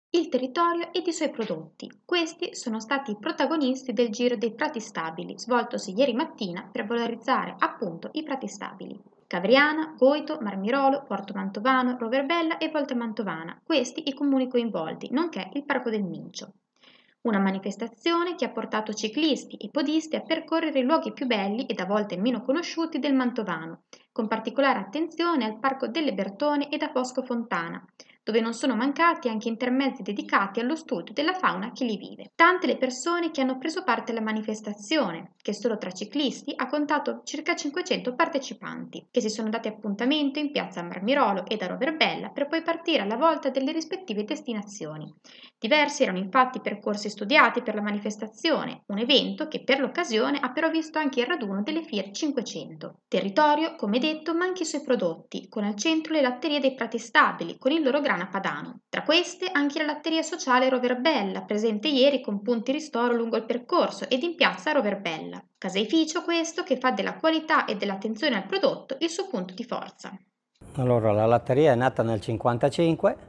il territorio ed i suoi prodotti. Questi sono stati i protagonisti del Giro dei Prati Stabili, svoltosi ieri mattina per valorizzare appunto i prati stabili. Cavriana, Goito, Marmirolo, Porto Mantovano, Roverbella e Volta Mantovana, questi i comuni coinvolti, nonché il Parco del Mincio. Una manifestazione che ha portato ciclisti e podisti a percorrere i luoghi più belli ed a volte meno conosciuti del Mantovano, con particolare attenzione al Parco delle Bertone ed a Bosco Fontana, dove non sono mancati anche intermezzi dedicati allo studio della fauna che li vive. Tante le persone che hanno preso parte alla manifestazione, che solo tra ciclisti ha contato circa 500 partecipanti, che si sono dati appuntamento in piazza Marmirolo ed a Roverbella per poi partire alla volta delle rispettive destinazioni. Diversi erano infatti i percorsi studiati per la manifestazione, un evento che per l'occasione ha però visto anche il raduno delle Fiere 500. Territorio, come detto, ma anche i suoi prodotti, con al centro le latterie dei Prati Stabili, con il loro grana padano. Tra queste anche la latteria sociale Roverbella, presente ieri con punti ristoro lungo il percorso ed in piazza Roverbella. Caseificio questo che fa della qualità e dell'attenzione al prodotto il suo punto di forza. Allora, la latteria è nata nel 1955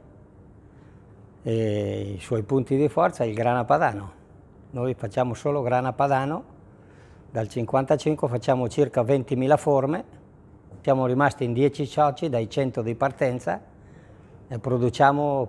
e i suoi punti di forza è il grana padano. Noi facciamo solo grana padano, dal 1955 facciamo circa 20.000 forme, siamo rimasti in 10 soci dai 100 di partenza e produciamo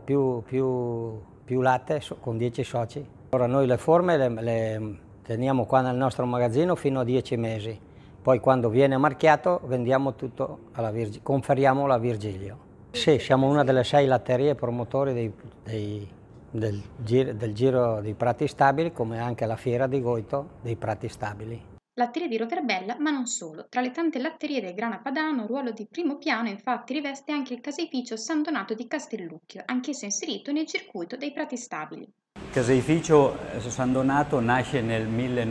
più latte con 10 soci. Ora noi le forme le teniamo qua nel nostro magazzino fino a 10 mesi, poi quando viene marchiato vendiamo tutto conferiamo alla Virgilio. Sì, siamo una delle 6 latterie promotori del Giro dei Prati Stabili, come anche la fiera di Goito dei Prati Stabili. Latteria di Roverbella, ma non solo. Tra le tante latterie del Grana Padano, ruolo di primo piano infatti riveste anche il caseificio San Donato di Castellucchio, anch'esso inserito nel circuito dei Prati Stabili. Il caseificio San Donato nasce nel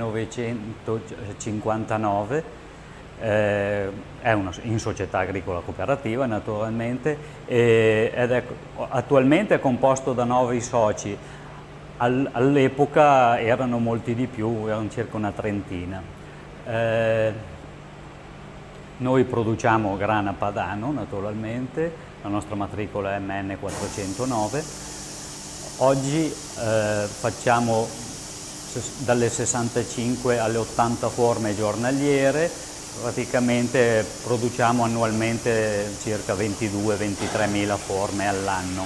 1959, è in società agricola cooperativa naturalmente, attualmente è composto da 9 soci, all'epoca erano molti di più, erano circa una trentina. Noi produciamo grana padano naturalmente, la nostra matricola è MN 409. Oggi facciamo dalle 65 alle 80 forme giornaliere, praticamente produciamo annualmente circa 22-23 mila forme all'anno.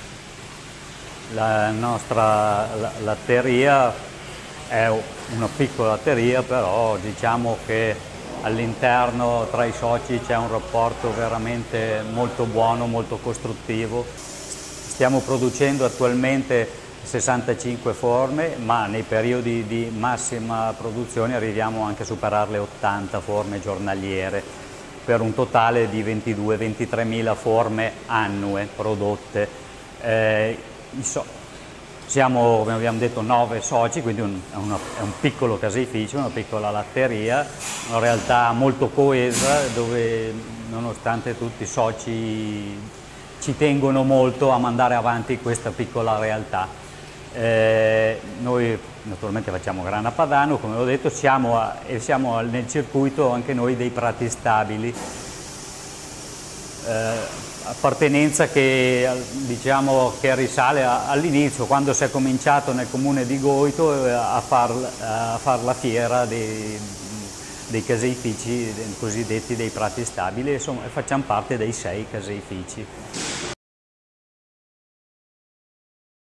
La nostra latteria è una piccola latteria, però diciamo che all'interno tra i soci c'è un rapporto veramente molto buono, molto costruttivo. Stiamo producendo attualmente 65 forme, ma nei periodi di massima produzione arriviamo anche a superare le 80 forme giornaliere, per un totale di 22-23 mila forme annue prodotte. Siamo, come abbiamo detto, 9 soci, quindi è un piccolo caseificio, una piccola latteria, una realtà molto coesa dove nonostante tutti i soci ci tengono molto a mandare avanti questa piccola realtà. Noi naturalmente facciamo grana padano, come ho detto, siamo nel circuito anche noi dei Prati Stabili, appartenenza che diciamo che risale all'inizio, quando si è cominciato nel comune di Goito a far la fiera dei caseifici cosiddetti dei Prati Stabili, e facciamo parte dei 6 caseifici.